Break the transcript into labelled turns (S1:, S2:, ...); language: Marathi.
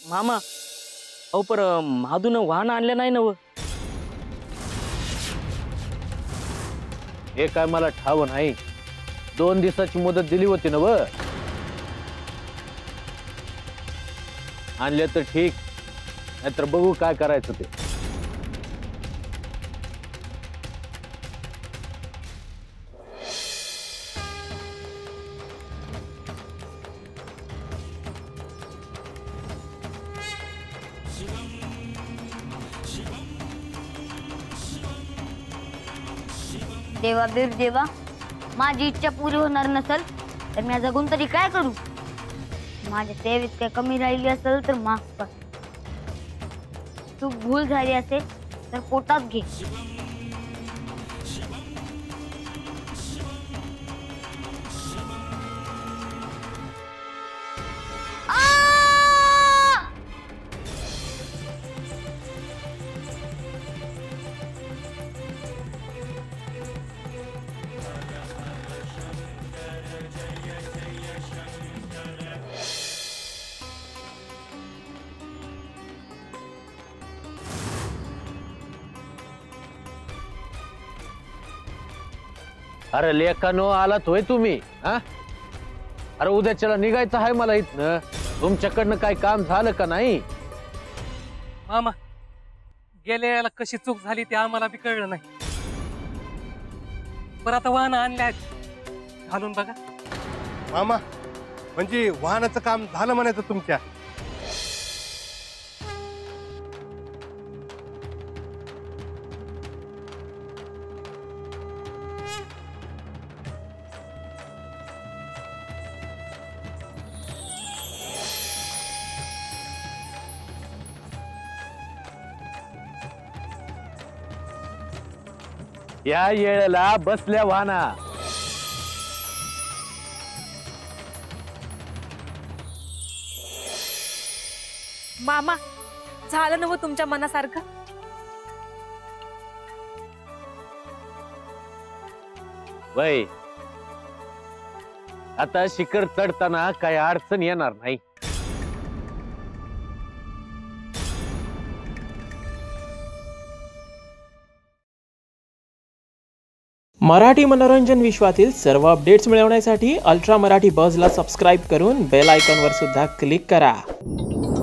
S1: मामा अहो पर महादून वाहन आणलं नाही ना व.
S2: हे काय मला ठाव नाही. 2 दिवसाची मुदत दिली होती ना व. आणले तर ठीक, नाहीतर बघू काय करायचं ते.
S3: देवा बीर देवा, माझी इच्छा पुरी होणार नसेल तर मी जगून तरी काय करू. माझ्या सेवेत काय कमी राहिली असेल तर माफ कर. तू भूल झाली असेल तर पोटात घे.
S2: अरे लेखानो आलात होय तुम्ही. हा अरे उद्याच्याला निघायचं आहे मला इथनं. तुमच्याकडनं काय काम झालं का नाही?
S4: मामा गेल्या याला कशी चूक झाली ते आम्हाला बी कळलं नाही. पण आता वाहन आणले आहेत, घालून बघा.
S5: मामा म्हणजे वाहनाचं काम झालं म्हणायचं तुमच्या.
S2: या येळेला बसल्या वाहना.
S6: मामा झालं ना हो तुमच्या मनासारखं.
S2: वय आता शिखर चढताना काही अडचण येणार नाही.
S7: मराठी मनोरंजन विश्वातील सर्व अपडेट्स मिळवण्यासाठी अल्ट्रा मराठी बझला सबस्क्राईब करून बेल आयकॉनवर सुद्धा क्लिक करा.